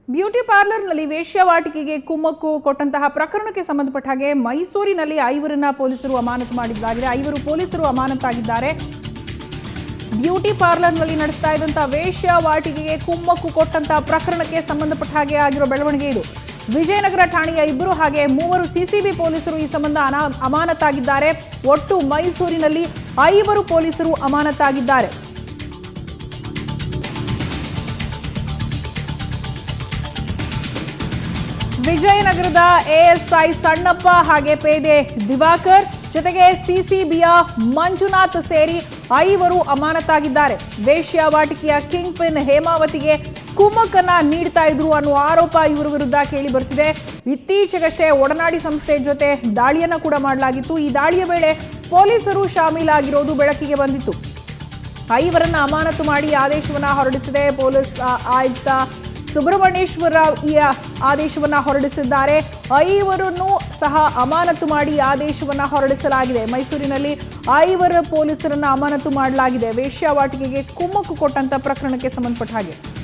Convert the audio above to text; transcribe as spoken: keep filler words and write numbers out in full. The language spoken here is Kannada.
ಬ್ಯೂಟಿ ಪಾರ್ಲರ್ನಲ್ಲಿ ವೇಶ್ಯಾವಾಟಿಕೆಗೆ ಕುಮ್ಮಕ್ಕು ಕೊಟ್ಟಂತಹ ಪ್ರಕರಣಕ್ಕೆ ಸಂಬಂಧಪಟ್ಟ ಹಾಗೆ ಮೈಸೂರಿನಲ್ಲಿ ಐವರನ್ನ ಪೊಲೀಸರು ಅಮಾನತು ಮಾಡಿದ್ದಾಗಿದೆ. ಐವರು ಪೊಲೀಸರು ಅಮಾನತಾಗಿದ್ದಾರೆ. ಬ್ಯೂಟಿ ಪಾರ್ಲರ್ನಲ್ಲಿ ನಡೆಸ್ತಾ ಇದ್ದಂತಹ ವೇಶ್ಯಾವಾಟಿಕೆಗೆ ಕುಮ್ಮಕ್ಕು ಕೊಟ್ಟಂತಹ ಪ್ರಕರಣಕ್ಕೆ ಸಂಬಂಧಪಟ್ಟ ಹಾಗೆ ಆಗಿರೋ ಬೆಳವಣಿಗೆ ಇದು. ವಿಜಯನಗರ ಠಾಣೆಯ ಇಬ್ಬರು ಹಾಗೆ ಮೂವರು ಸಿಸಿಬಿ ಪೊಲೀಸರು ಈ ಸಂಬಂಧ ಅಮಾನತಾಗಿದ್ದಾರೆ. ಒಟ್ಟು ಮೈಸೂರಿನಲ್ಲಿ ಐವರು ಪೊಲೀಸರು ಅಮಾನತಾಗಿದ್ದಾರೆ. ವಿಜಯನಗರದ ಎಎಸ್ಐ ಸಣ್ಣಪ್ಪ ಹಾಗೆ ಪೇದೆ ದಿವಾಕರ್ ಜೊತೆಗೆ ಸಿಸಿಬಿಯ ಮಂಜುನಾಥ್ ಸೇರಿ ಐವರು ಅಮಾನತಾಗಿದ್ದಾರೆ. ವೇಶ್ಯಾವಾಟಿಕೆಯ ಕಿಂಗ್ ಪಿನ್ ಹೇಮಾವತಿಗೆ ಕುಮ್ಮಕ್ಕನ್ನ ನೀಡ್ತಾ ಇದ್ರು ಅನ್ನುವ ಆರೋಪ ಇವರ ವಿರುದ್ಧ ಕೇಳಿ ಬರ್ತಿದೆ. ಇತ್ತೀಚೆಗಷ್ಟೇ ಒಡನಾಡಿ ಸಂಸ್ಥೆ ಜೊತೆ ದಾಳಿಯನ್ನ ಕೂಡ ಮಾಡಲಾಗಿತ್ತು. ಈ ದಾಳಿಯ ವೇಳೆ ಪೊಲೀಸರು ಶಾಮೀಲಾಗಿರೋದು ಬೆಳಕಿಗೆ ಬಂದಿತ್ತು. ಐವರನ್ನ ಅಮಾನತು ಮಾಡಿ ಆದೇಶವನ್ನ ಹೊರಡಿಸಿದೆ ಪೊಲೀಸ್ ಆಯುಕ್ತ ಸುಬ್ರಹ್ಮಣ್ಯೇಶ್ವರ ರಾವ್. ಈ ಆದೇಶವನ್ನ ಹೊರಡಿಸಿದ್ದಾರೆ. ಐವರನ್ನು ಸಹ ಅಮಾನತು ಮಾಡಿ ಆದೇಶವನ್ನ ಹೊರಡಿಸಲಾಗಿದೆ. ಮೈಸೂರಿನಲ್ಲಿ ಐವರ ಪೊಲೀಸರನ್ನ ಅಮಾನತು ಮಾಡಲಾಗಿದೆ ವೇಶ್ಯಾವಾಟಿಕೆಗೆ ಕುಮ್ಮಕ್ಕು ಕೊಟ್ಟಂತ ಪ್ರಕರಣಕ್ಕೆ ಸಂಬಂಧಪಟ್ಟ ಹಾಗೆ.